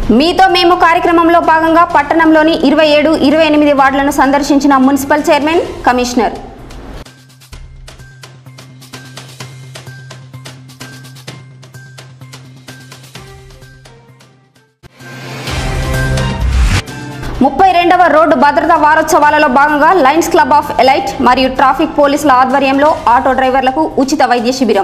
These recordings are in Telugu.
మీతో మేము కార్యక్రమంలో భాగంగా పట్టణంలోని 27, 28 వార్డులను సందర్శించిన మున్సిపల్ చైర్మన్, కమిషనర్. ముప్పై రెండవ రోడ్డు భద్రతా వారోత్సవాలలో భాగంగా లయన్స్ క్లబ్ ఆఫ్ ఎలైట్ మరియు ట్రాఫిక్ పోలీసుల ఆధ్వర్యంలో ఆటో డ్రైవర్లకు ఉచిత వైద్య శిబిరం.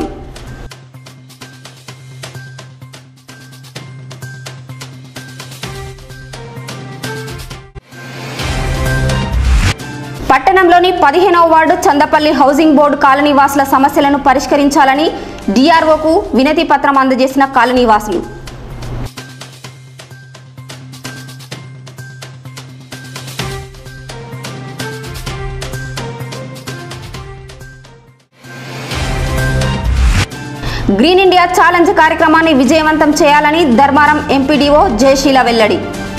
పట్టణంలోని 15వ వార్డు చందపల్లి హౌసింగ్ బోర్డు కాలనీవాసుల సమస్యలను పరిష్కరించాలని డిఆర్ఓకు వినతి పత్రం అందజేసిన కాలనీవాసులు. గ్రీన్ ఇండియా ఛాలెంజ్ కార్యక్రమాన్ని విజయవంతం చేయాలని ధర్మారం ఎంపీడీఓ జయశీల వెల్లడి.